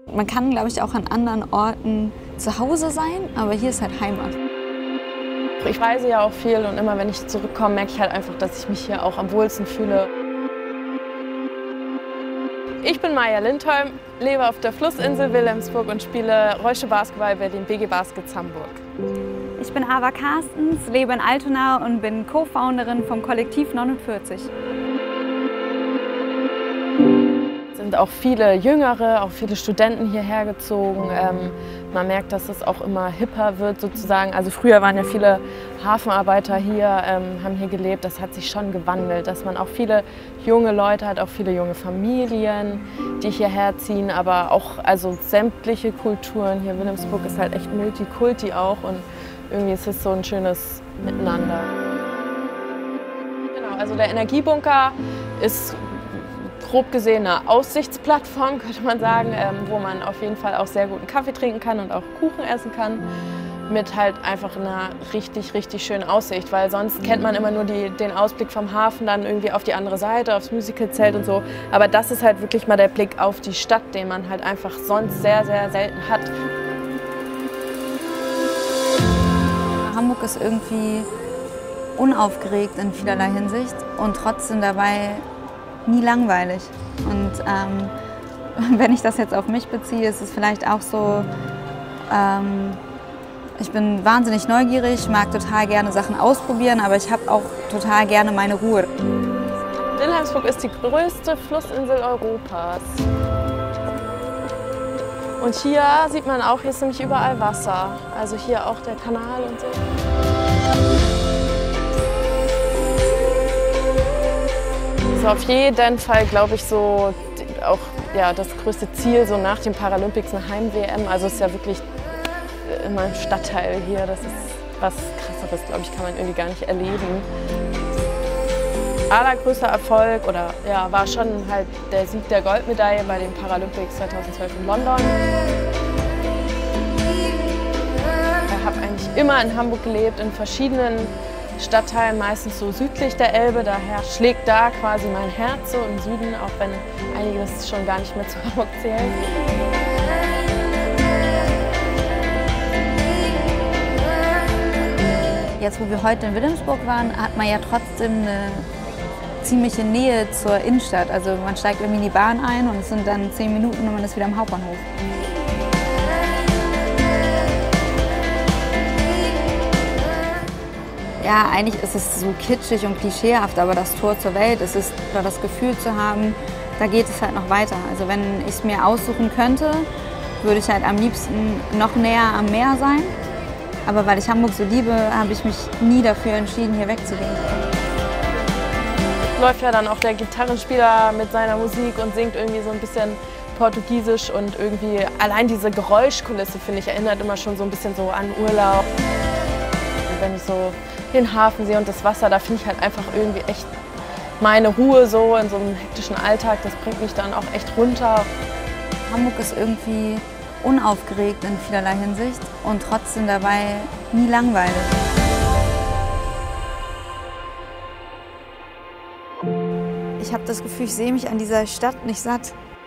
Man kann, glaube ich, auch an anderen Orten zu Hause sein, aber hier ist halt Heimat. Ich reise ja auch viel und immer wenn ich zurückkomme, merke ich halt einfach, dass ich mich hier auch am wohlsten fühle. Ich bin Maja Lindholm, lebe auf der Flussinsel Wilhelmsburg und spiele Räusche Basketball bei den BG Baskets Hamburg. Ich bin Ava Carstens, lebe in Altona und bin Co-Founderin vom Kollektiv 49. Es sind auch viele Jüngere, auch viele Studenten hierher gezogen. Man merkt, dass es auch immer hipper wird sozusagen. Also früher waren ja viele Hafenarbeiter hier, haben hier gelebt. Das hat sich schon gewandelt, dass man auch viele junge Leute hat, auch viele junge Familien, die hierher ziehen, aber auch also sämtliche Kulturen. Hier Wilhelmsburg ist halt echt Multikulti auch und irgendwie ist es so ein schönes Miteinander. Genau, also der Energiebunker ist grob gesehen eine Aussichtsplattform, könnte man sagen, wo man auf jeden Fall auch sehr guten Kaffee trinken kann und auch Kuchen essen kann. Mit halt einfach einer richtig, richtig schönen Aussicht, weil sonst kennt man immer nur den Ausblick vom Hafen dann irgendwie auf die andere Seite, aufs Musicalzelt und so. Aber das ist halt wirklich mal der Blick auf die Stadt, den man halt einfach sonst sehr, sehr selten hat. Hamburg ist irgendwie unaufgeregt in vielerlei Hinsicht und trotzdem dabei nie langweilig. Und wenn ich das jetzt auf mich beziehe, ist es vielleicht auch so, ich bin wahnsinnig neugierig, mag total gerne Sachen ausprobieren, aber ich habe auch total gerne meine Ruhe. Wilhelmsburg ist die größte Flussinsel Europas. Und hier sieht man auch, hier ist nämlich überall Wasser. Also hier auch der Kanal und so. Das ist auf jeden Fall, glaube ich, so auch ja, das größte Ziel so nach den Paralympics, eine Heim-WM. Also es ist ja wirklich immer ein Stadtteil hier. Das ist was Krasseres, glaube ich, kann man irgendwie gar nicht erleben. Allergrößter Erfolg oder ja, war schon halt der Sieg der Goldmedaille bei den Paralympics 2012 in London. Ich habe eigentlich immer in Hamburg gelebt, in verschiedenen Stadtteilen, meistens so südlich der Elbe. Daher schlägt da quasi mein Herz so im Süden, auch wenn einige das schon gar nicht mehr zu Hamburg zählen. Jetzt, wo wir heute in Wilhelmsburg waren, hat man ja trotzdem eine ziemliche Nähe zur Innenstadt. Also man steigt irgendwie in die Bahn ein und es sind dann 10 Minuten und man ist wieder am Hauptbahnhof. Ja, eigentlich ist es so kitschig und klischeehaft, aber das Tor zur Welt ist es, oder das Gefühl zu haben, da geht es halt noch weiter. Also wenn ich es mir aussuchen könnte, würde ich halt am liebsten noch näher am Meer sein. Aber weil ich Hamburg so liebe, habe ich mich nie dafür entschieden, hier wegzugehen. Läuft ja dann auch der Gitarrenspieler mit seiner Musik und singt irgendwie so ein bisschen Portugiesisch und irgendwie allein diese Geräuschkulisse, finde ich, erinnert immer schon so ein bisschen so an Urlaub. Und wenn ich so den Hafen sehe und das Wasser, da finde ich halt einfach irgendwie echt meine Ruhe so in so einem hektischen Alltag. Das bringt mich dann auch echt runter. Hamburg ist irgendwie unaufgeregt in vielerlei Hinsicht und trotzdem dabei nie langweilig. Ich habe das Gefühl, ich sehe mich an dieser Stadt nicht satt.